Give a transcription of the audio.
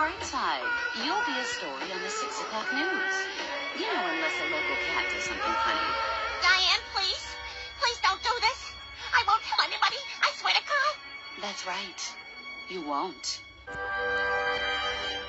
bright side. You'll be a story on the 6 o'clock news. You know, unless a local cat does something funny. Diane, please. Please don't do this. I won't tell anybody. I swear to God. That's right. You won't.